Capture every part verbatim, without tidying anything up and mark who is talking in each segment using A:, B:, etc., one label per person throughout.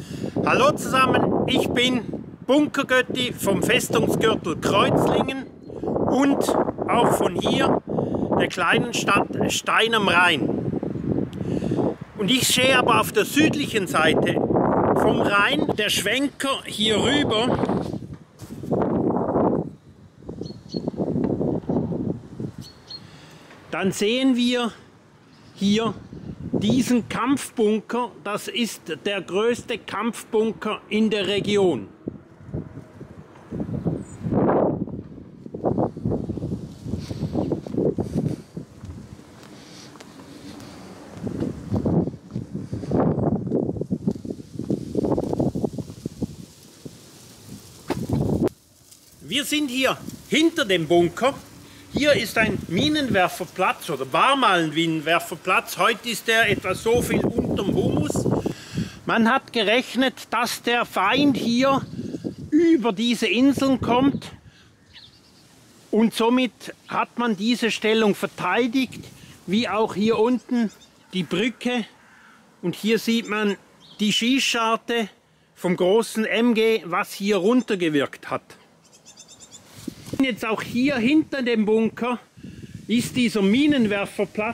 A: Hallo zusammen, ich bin Bunkergötti vom Festungsgürtel Kreuzlingen und auch von hier, der kleinen Stadt Stein am Rhein. Und ich stehe aber auf der südlichen Seite vom Rhein. Der Schwenker hier rüber dann sehen wir hier diesen Kampfbunker. Das ist der größte Kampfbunker in der Region. Wir sind hier hinter dem Bunker. Hier ist ein Minenwerferplatz oder war mal ein Minenwerferplatz. Heute ist er etwa so viel unterm Humus. Man hat gerechnet, dass der Feind hier über diese Inseln kommt und somit hat man diese Stellung verteidigt, wie auch hier unten die Brücke. Und hier sieht man die Schießscharte vom großen M G, was hier runtergewirkt hat. Jetzt auch hier hinter dem Bunker ist dieser Minenwerferplatz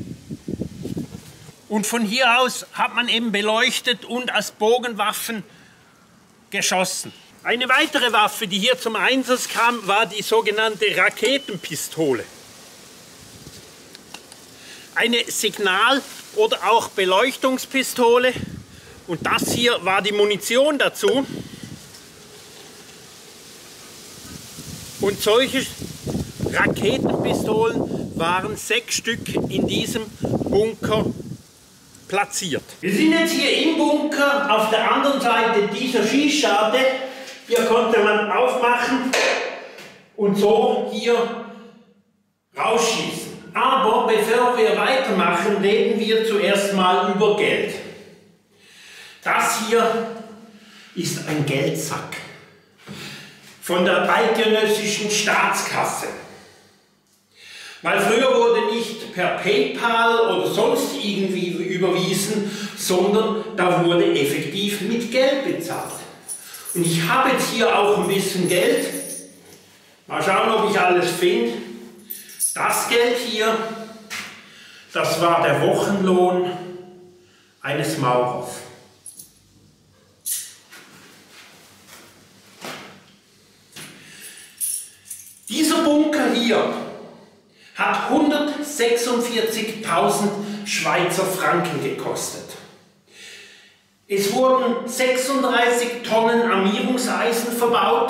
A: und von hier aus hat man eben beleuchtet und als Bogenwaffen geschossen. Eine weitere Waffe, die hier zum Einsatz kam, war die sogenannte Raketenpistole. Eine Signal- oder auch Beleuchtungspistole, und das hier war die Munition dazu. Und solche Raketenpistolen waren sechs Stück in diesem Bunker platziert. Wir sind jetzt hier im Bunker auf der anderen Seite dieser Schießscharte. Hier konnte man aufmachen und so hier rausschießen. Aber bevor wir weitermachen, reden wir zuerst mal über Geld. Das hier ist ein Geldsack von der eidgenössischen Staatskasse. Weil früher wurde nicht per PayPal oder sonst irgendwie überwiesen, sondern da wurde effektiv mit Geld bezahlt. Und ich habe jetzt hier auch ein bisschen Geld. Mal schauen, ob ich alles finde. Das Geld hier, das war der Wochenlohn eines Maurers. Dieser Bunker hier hat hundertsechsundvierzigtausend Schweizer Franken gekostet. Es wurden sechsunddreißig Tonnen Armierungseisen verbaut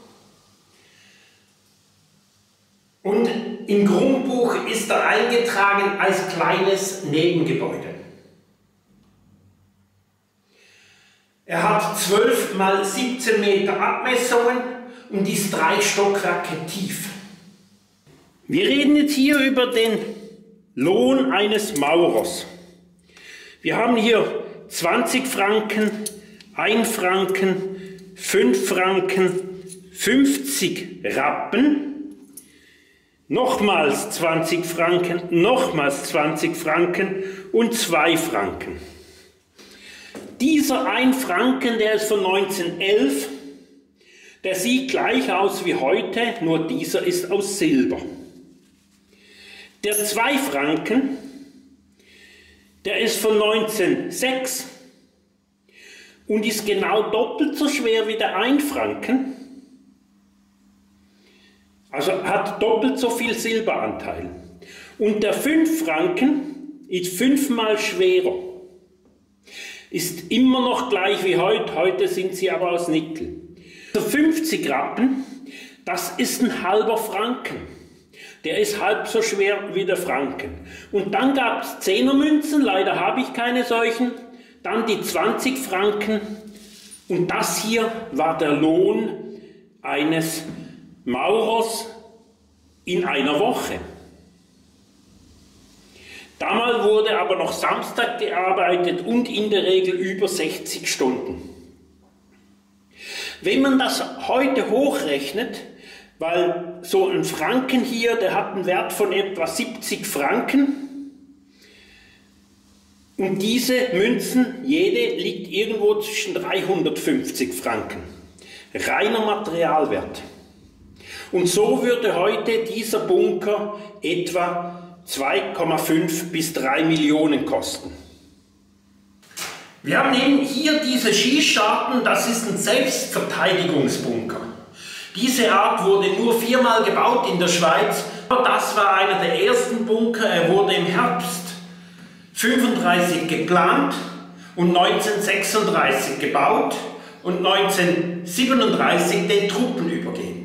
A: und im Grundbuch ist er eingetragen als kleines Nebengebäude. Er hat zwölf mal siebzehn Meter Abmessungen und ist drei Stockwerke tief. Wir reden jetzt hier über den Lohn eines Maurers. Wir haben hier zwanzig Franken, ein Franken, fünf Franken, fünfzig Rappen, nochmals zwanzig Franken, nochmals zwanzig Franken und zwei Franken. Dieser ein Franken, der ist von neunzehnhundertelf. Der sieht gleich aus wie heute, nur dieser ist aus Silber. Der zwei Franken, der ist von neunzehnhundertsechs und ist genau doppelt so schwer wie der ein Franken. Also hat doppelt so viel Silberanteil. Und der fünf Franken ist fünfmal schwerer. Ist immer noch gleich wie heute, heute sind sie aber aus Nickel. fünfzig Rappen, das ist ein halber Franken. Der ist halb so schwer wie der Franken. Und dann gab es Zehnermünzen, leider habe ich keine solchen. Dann die zwanzig Franken. Und das hier war der Lohn eines Maurers in einer Woche. Damals wurde aber noch Samstag gearbeitet und in der Regel über sechzig Stunden. Wenn man das heute hochrechnet, weil so ein Franken hier, der hat einen Wert von etwa siebzig Franken, Und diese Münzen, jede liegt irgendwo zwischen dreihundertfünfzig Franken. Reiner Materialwert. Und so würde heute dieser Bunker etwa zwei Komma fünf bis drei Millionen kosten. Wir haben eben hier diese Schießscharten, das ist ein Selbstverteidigungsbunker. Diese Art wurde nur viermal gebaut in der Schweiz. Das war einer der ersten Bunker, er wurde im Herbst fünfunddreißig geplant und neunzehnhundertsechsunddreißig gebaut und neunzehnhundertsiebenunddreißig den Truppen übergeben.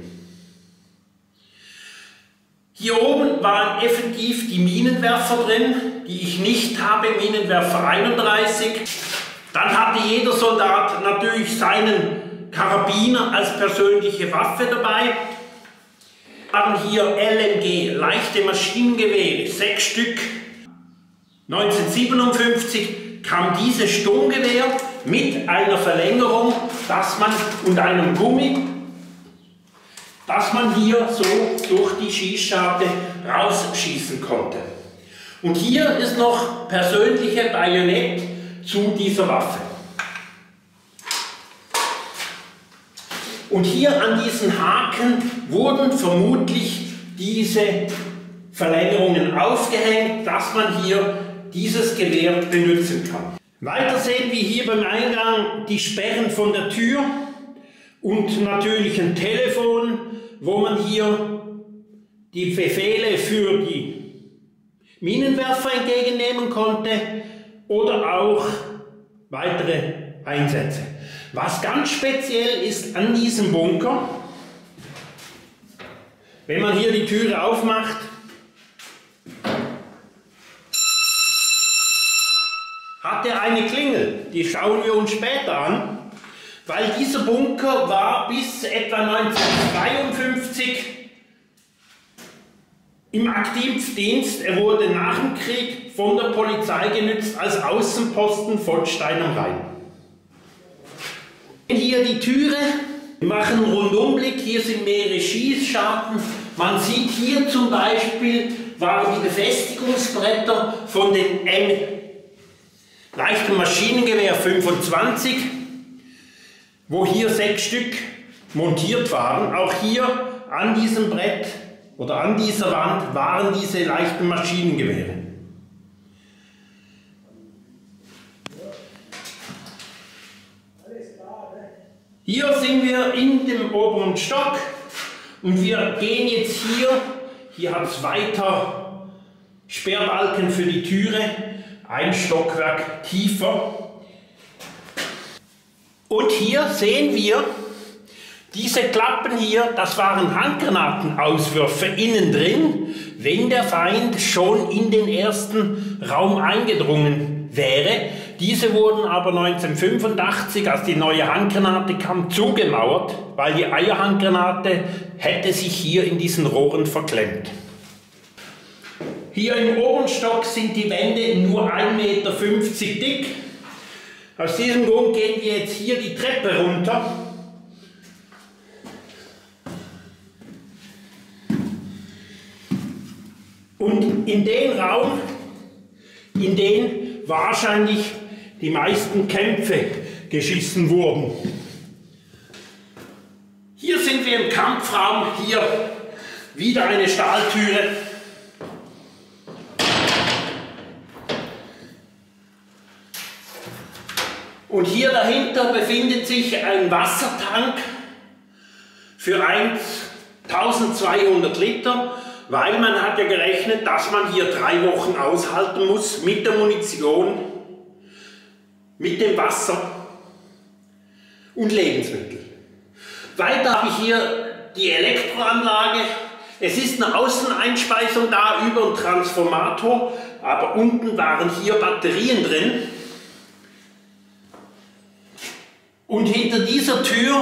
A: Hier oben waren effektiv die Minenwerfer drin, die ich nicht habe, Minenwerfer einunddreißig. Dann hatte jeder Soldat natürlich seinen Karabiner als persönliche Waffe dabei. Wir haben hier L M G, leichte Maschinengewehre, sechs Stück. neunzehnhundertsiebenundfünfzig kam dieses Sturmgewehr mit einer Verlängerung, dass man und einem Gummi, dass man hier so durch die Schießscharte rausschießen konnte. Und hier ist noch persönliche Bajonett zu dieser Waffe. Und hier an diesen Haken wurden vermutlich diese Verlängerungen aufgehängt, dass man hier dieses Gewehr benutzen kann. Weiter sehen wir hier beim Eingang die Sperren von der Tür und natürlich ein Telefon, wo man hier die Befehle für die Minenwerfer entgegennehmen konnte oder auch weitere Einsätze. Was ganz speziell ist an diesem Bunker, wenn man hier die Türe aufmacht, hat er eine Klingel, die schauen wir uns später an, weil dieser Bunker war bis etwa neunzehnhundertdreiundfünfzig im Aktivdienst. Er wurde nach dem Krieg von der Polizei genutzt als Außenposten von Stein am Rhein. Hier die Türe, wir machen einen Rundumblick, hier sind mehrere Schießscharten. Man sieht hier zum Beispiel, waren die Befestigungsbretter von den M leichten Maschinengewehr fünfundzwanzig, wo hier sechs Stück montiert waren. Auch hier an diesem Brett oder an dieser Wand waren diese leichten Maschinengewehre. Hier sind wir in dem oberen Stock und wir gehen jetzt hier, hier hat es weiter Sperrbalken für die Türe, ein Stockwerk tiefer. Und hier sehen wir diese Klappen hier, das waren Handgranatenauswürfe innen drin, wenn der Feind schon in den ersten Raum eingedrungen wäre. Diese wurden aber neunzehnhundertfünfundachtzig, als die neue Handgranate kam, zugemauert, weil die Eierhandgranate hätte sich hier in diesen Rohren verklemmt. Hier im oberen Stock sind die Wände nur ein Meter fünfzig dick. Aus diesem Grund gehen wir jetzt hier die Treppe runter. Und in den Raum, in den wahrscheinlich die meisten Kämpfe geschissen wurden. Hier sind wir im Kampfraum, hier wieder eine Stahltüre. Und hier dahinter befindet sich ein Wassertank für eintausendzweihundert Liter, weil man hat ja gerechnet, dass man hier drei Wochen aushalten muss mit der Munition, mit dem Wasser und Lebensmittel. Weiter habe ich hier die Elektroanlage. Es ist eine Außeneinspeisung da über einen Transformator, aber unten waren hier Batterien drin. Und hinter dieser Tür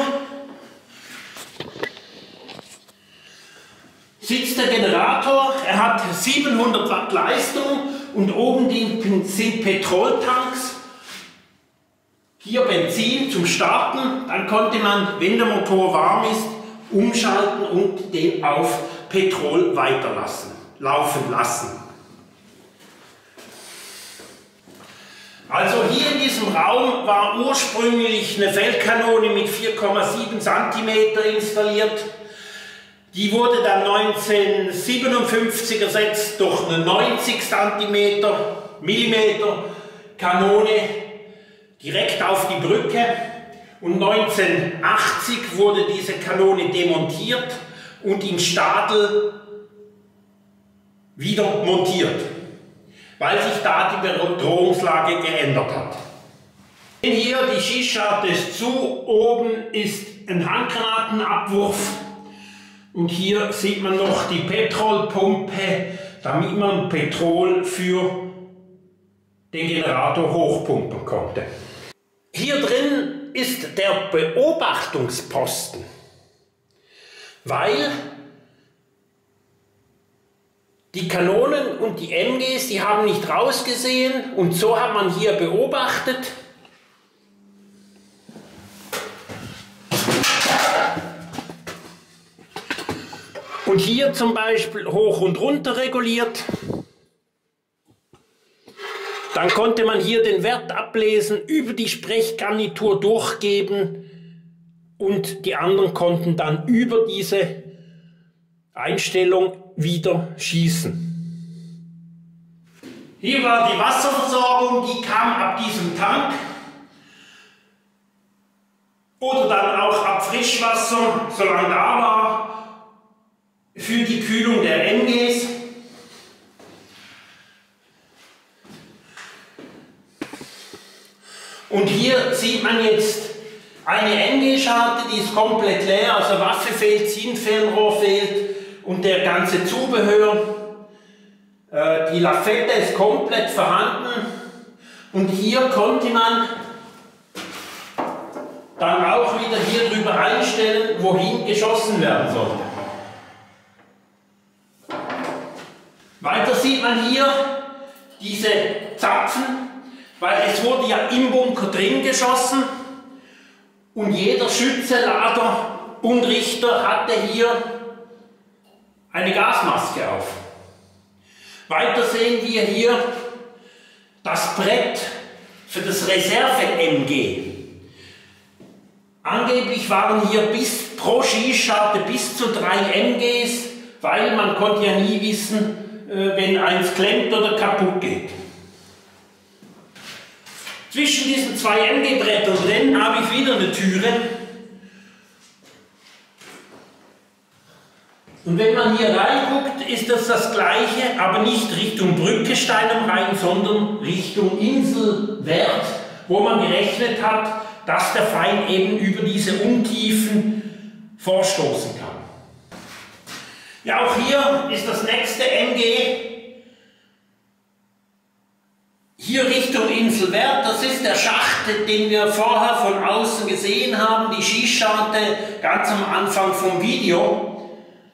A: sitzt der Generator. Er hat siebenhundert Watt Leistung und oben sind Petroltanks. Hier Benzin zum Starten. Dann konnte man, wenn der Motor warm ist, umschalten und den auf Petrol weiterlassen, laufen lassen. Also hier in diesem Raum war ursprünglich eine Feldkanone mit vier Komma sieben Zentimeter installiert. Die wurde dann neunzehnhundertsiebenundfünfzig ersetzt durch eine neunzig Zentimeter Millimeter Kanone direkt auf die Brücke. Und neunzehnhundertachtzig wurde diese Kanone demontiert und in Stadel wieder montiert, weil sich da die Bedrohungslage geändert hat. Hier die Schießscharte ist zu, oben ist ein Handgranatenabwurf und hier sieht man noch die Petrolpumpe, damit man Petrol für den Generator hochpumpen konnte. Hier drin ist der Beobachtungsposten, weil die Kanonen und die M Gs, die haben nicht rausgesehen und so hat man hier beobachtet. Und hier zum Beispiel hoch und runter reguliert. Dann konnte man hier den Wert ablesen, über die Sprechgarnitur durchgeben und die anderen konnten dann über diese Einstellung wieder schießen. Hier war die Wasserversorgung, die kam ab diesem Tank oder dann auch ab Frischwasser, solange da war, für die Kühlung der M Gs. Und hier sieht man jetzt eine M G-Scharte, die ist komplett leer, also Waffe fehlt, Zielfernrohr fehlt und der ganze Zubehör. Äh, die Lafette ist komplett vorhanden und hier konnte man dann auch wieder hier drüber einstellen, wohin geschossen werden sollte. Weiter sieht man hier diese Zapfen, weil es wurde ja im Bunker drin geschossen und jeder Schütze, Lader und Richter hatte hier eine Gasmaske auf. Weiter sehen wir hier das Brett für das Reserve-M G. Angeblich waren hier bis pro Schießscharte bis zu drei M Gs, weil man konnte ja nie wissen, wenn eins klemmt oder kaputt geht. Zwischen diesen zwei M G-Brettern drin habe ich wieder eine Türe. Und wenn man hier reinguckt, ist das das gleiche, aber nicht Richtung Brücke Stein am Rhein, sondern Richtung Inselwert, wo man gerechnet hat, dass der Feind eben über diese Untiefen vorstoßen kann. Ja, auch hier ist das nächste M G. Hier Richtung Inselwert, das ist der Schacht, den wir vorher von außen gesehen haben, die Schießscharte ganz am Anfang vom Video,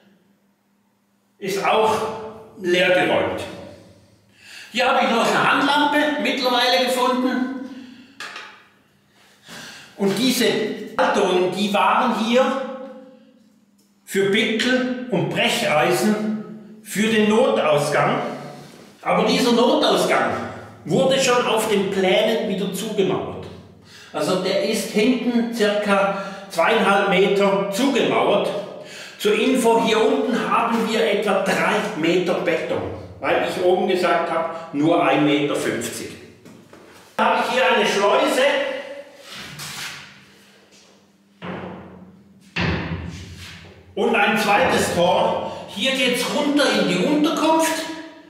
A: ist auch leer geräumt. Hier habe ich noch eine Handlampe mittlerweile gefunden und diese Halterungen, die waren hier für Pickel und Brecheisen für den Notausgang, aber dieser Notausgang wurde schon auf den Plänen wieder zugemauert. Also der ist hinten circa zweieinhalb Meter zugemauert. Zur Info, hier unten haben wir etwa drei Meter Beton, weil ich oben gesagt habe, nur ein Meter fünfzig. Dann habe ich hier eine Schleuse. Und ein zweites Tor. Hier geht es runter in die Unterkunft.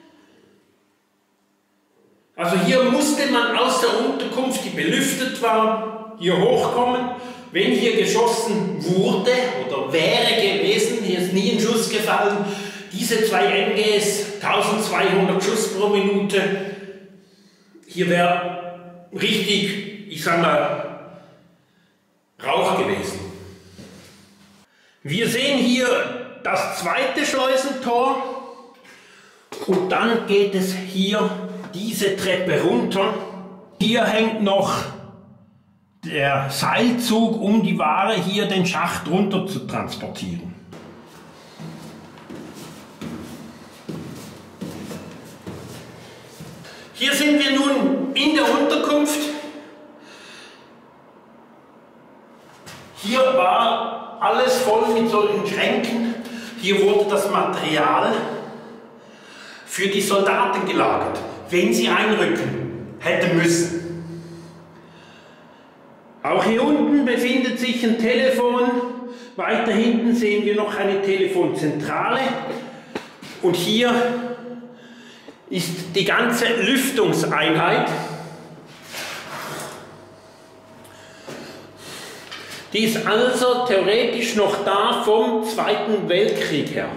A: Also hier musste man aus der Unterkunft, die belüftet war, hier hochkommen. Wenn hier geschossen wurde oder wäre gewesen, hier ist nie ein Schuss gefallen, diese zwei M Gs, eintausendzweihundert Schuss pro Minute, hier wäre richtig, ich sag mal, Rauch gewesen. Wir sehen hier das zweite Schleusentor und dann geht es hier diese Treppe runter. Hier hängt noch der Seilzug, um die Ware hier den Schacht runter zu transportieren. Hier sind wir nun in der Unterkunft. Hier war alles voll mit solchen Schränken. Hier wurde das Material für die Soldaten gelagert, wenn sie einrücken hätten müssen. Auch hier unten befindet sich ein Telefon. Weiter hinten sehen wir noch eine Telefonzentrale. Und hier ist die ganze Lüftungseinheit. Die ist also theoretisch noch da vom Zweiten Weltkrieg her.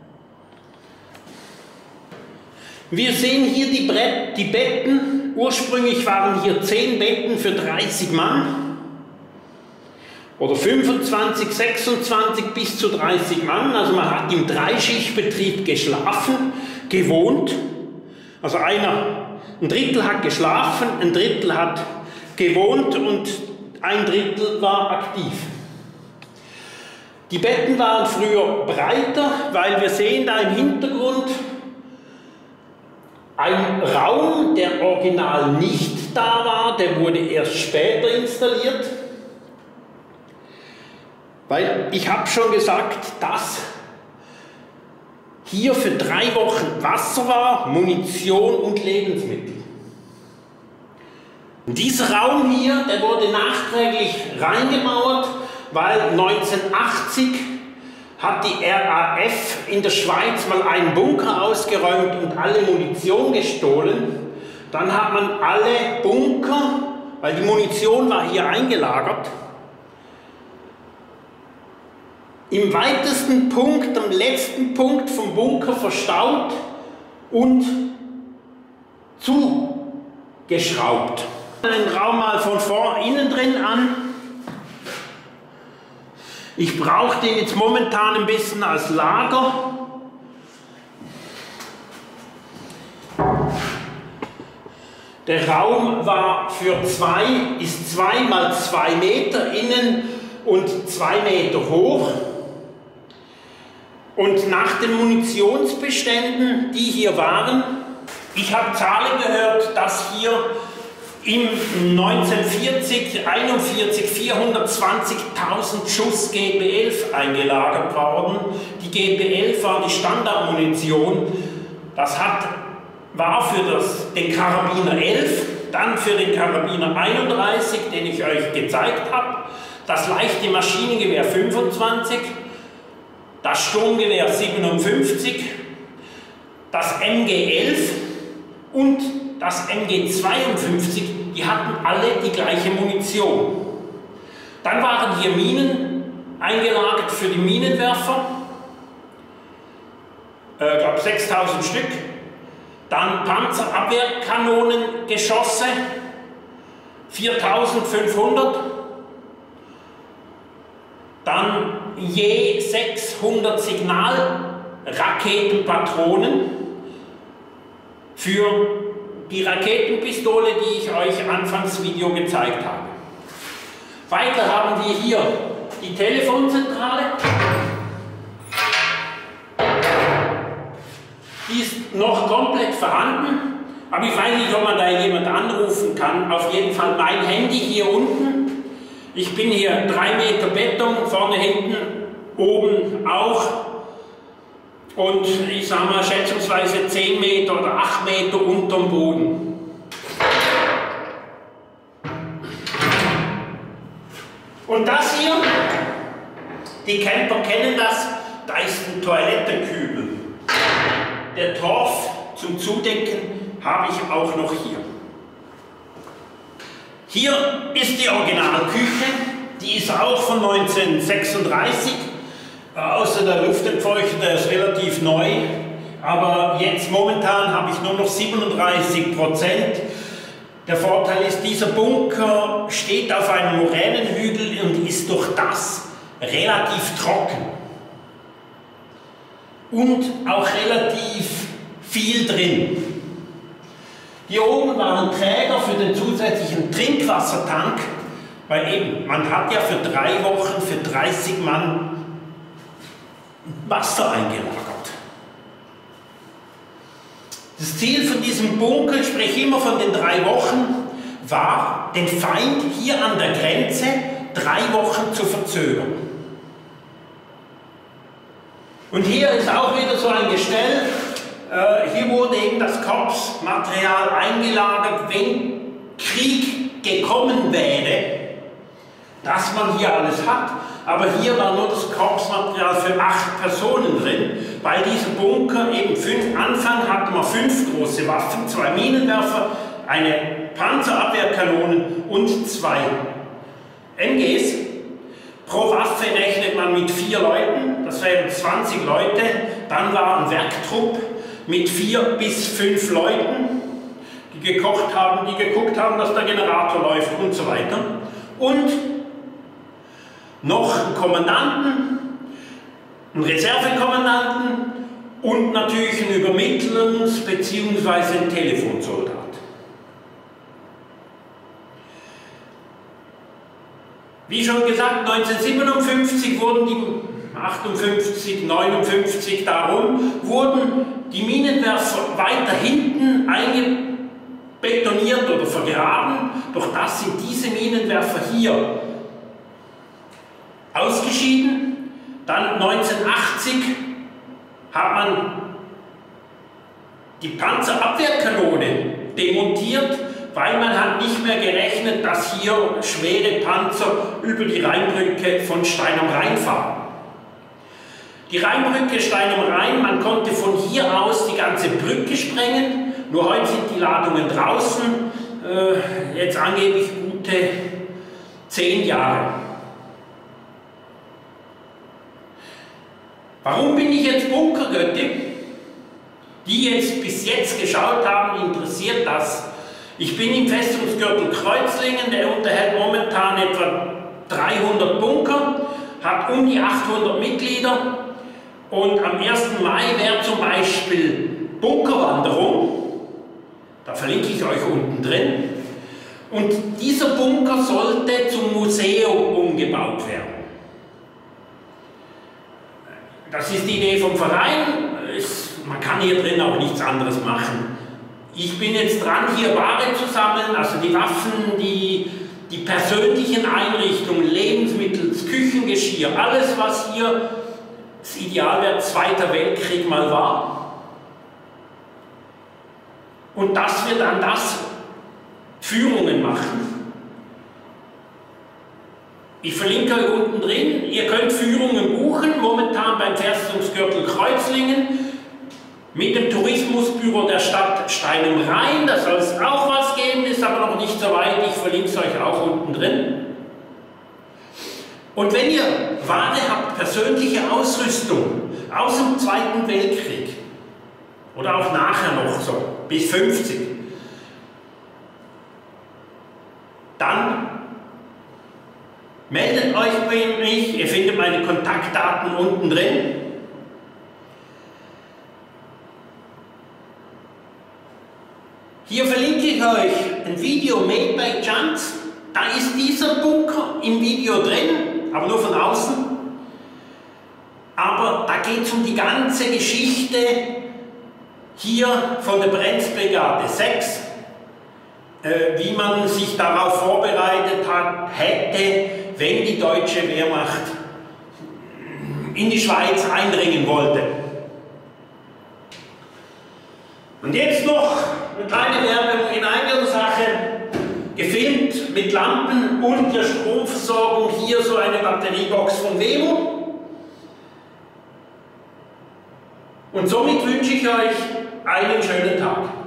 A: Wir sehen hier die, Brett, die Betten. Ursprünglich waren hier zehn Betten für dreißig Mann. Oder fünfundzwanzig, sechsundzwanzig bis zu dreißig Mann. Also man hat im Dreischichtbetrieb geschlafen, gewohnt. Also einer, ein Drittel hat geschlafen, ein Drittel hat gewohnt und ein Drittel war aktiv. Die Betten waren früher breiter, weil wir sehen da im Hintergrund einen Raum, der original nicht da war, der wurde erst später installiert. Weil ich habe schon gesagt, dass hier für drei Wochen Wasser war, Munition und Lebensmittel. Und dieser Raum hier, der wurde nachträglich reingemauert, weil neunzehnhundertachtzig hat die R A F in der Schweiz mal einen Bunker ausgeräumt und alle Munition gestohlen. Dann hat man alle Bunker, weil die Munition war hier eingelagert, im weitesten Punkt, am letzten Punkt vom Bunker verstaut und zugeschraubt. Den Raum mal von vor innen drin an. Ich brauche den jetzt momentan ein bisschen als Lager. Der Raum war für zwei, ist zwei mal zwei Meter innen und zwei Meter hoch. Und nach den Munitionsbeständen, die hier waren, ich habe Zahlen gehört, dass hier im neunzehnhundertvierzig, einundvierzig vierhundertzwanzigtausend Schuss G B elf eingelagert worden. Die G B elf war die Standardmunition. Das hat, war für das, den Karabiner elf, dann für den Karabiner einunddreißig, den ich euch gezeigt habe, das leichte Maschinengewehr fünfundzwanzig, das Sturmgewehr siebenundfünfzig, das M G elf und das M G zweiundfünfzig, die hatten alle die gleiche Munition. Dann waren hier Minen eingelagert für die Minenwerfer, äh, ich glaube sechstausend Stück. Dann Panzerabwehrkanonengeschosse, viertausendfünfhundert. Dann je sechshundert Signalraketenpatronen für die Raketenpistole, die ich euch anfangs Video gezeigt habe. Weiter haben wir hier die Telefonzentrale. Die ist noch komplett vorhanden, aber ich weiß nicht, ob man da jemand anrufen kann. Auf jeden Fall mein Handy hier unten. Ich bin hier drei Meter Beton, vorne, hinten, oben auch. Und ich sage mal schätzungsweise zehn Meter oder acht Meter unterm Boden. Und das hier, die Camper kennen das, da ist ein Toilettenkübel. Der Torf zum Zudecken habe ich auch noch hier. Hier ist die Originalküche, die ist auch von neunzehnhundertsechsunddreißig. Außer der Luftentfeuchter, der ist relativ neu, aber jetzt momentan habe ich nur noch siebenunddreißig Prozent. Der Vorteil ist, dieser Bunker steht auf einem Moränenhügel und ist durch das relativ trocken. Und auch relativ viel drin. Hier oben waren Träger für den zusätzlichen Trinkwassertank, weil eben, man hat ja für drei Wochen für dreißig Mann Wasser eingelagert. Das Ziel von diesem Bunker, ich spreche immer von den drei Wochen, war, den Feind hier an der Grenze drei Wochen zu verzögern. Und hier ist auch wieder so ein Gestell. Äh, hier wurde eben das Korpsmaterial eingelagert, wenn Krieg gekommen wäre, dass man hier alles hat. Aber hier war nur das Korpsmaterial für acht Personen drin, weil dieser Bunker eben fünf, Anfang hatte man fünf große Waffen, zwei Minenwerfer, eine Panzerabwehrkanone und zwei M Gs. Pro Waffe rechnet man mit vier Leuten, das wären zwanzig Leute. Dann war ein Werktrupp mit vier bis fünf Leuten, die gekocht haben, die geguckt haben, dass der Generator läuft und so weiter. Und noch einen Kommandanten, einen Reservekommandanten und natürlich einen Übermittlungs- bzw. einen Telefonsoldat. Wie schon gesagt, neunzehnhundertsiebenundfünfzig wurden die, achtundfünfzig, neunundfünfzig darum, wurden die Minenwerfer weiter hinten eingebetoniert oder vergraben. Durch das sind diese Minenwerfer hier ausgeschieden. Dann neunzehnhundertachtzig hat man die Panzerabwehrkanone demontiert, weil man hat nicht mehr gerechnet, dass hier schwere Panzer über die Rheinbrücke von Stein am Rhein fahren. Die Rheinbrücke Stein am Rhein, man konnte von hier aus die ganze Brücke sprengen, nur heute sind die Ladungen draußen, äh, jetzt angeblich gute zehn Jahre. Warum bin ich jetzt Bunkergötti? Die jetzt bis jetzt geschaut haben, interessiert das. Ich bin im Festungsgürtel Kreuzlingen, der unterhält momentan etwa dreihundert Bunker, hat um die achthundert Mitglieder und am ersten Mai wäre zum Beispiel Bunkerwanderung, da verlinke ich euch unten drin, und dieser Bunker sollte zum Museum umgebaut werden. Das ist die Idee vom Verein, man kann hier drin auch nichts anderes machen. Ich bin jetzt dran, hier Ware zu sammeln, also die Waffen, die, die persönlichen Einrichtungen, Lebensmittel, das Küchengeschirr, alles was hier das Idealwert Zweiter Weltkrieg mal war. Und dass wir dann das Führungen machen. Ich verlinke euch unten drin, ihr könnt Führungen buchen, momentan beim Festungsgürtel Kreuzlingen, mit dem Tourismusbüro der Stadt Stein am Rhein, da soll es auch was geben, ist aber noch nicht so weit, ich verlinke es euch auch unten drin. Und wenn ihr Ware habt, persönliche Ausrüstung aus dem Zweiten Weltkrieg oder auch nachher noch so, bis fünfzig, dann meldet euch bei mir, ihr findet meine Kontaktdaten unten drin. Hier verlinke ich euch ein Video made by Chance. Da ist dieser Bunker im Video drin, aber nur von außen. Aber da geht es um die ganze Geschichte hier von der Brenzbrigade sechs, äh, wie man sich darauf vorbereitet hat, hätte, wenn die deutsche Wehrmacht in die Schweiz eindringen wollte. Und jetzt noch eine kleine Werbung in eigener Sache, gefilmt mit Lampen und der Stromversorgung, hier so eine Batteriebox von Wemo. Und somit wünsche ich euch einen schönen Tag.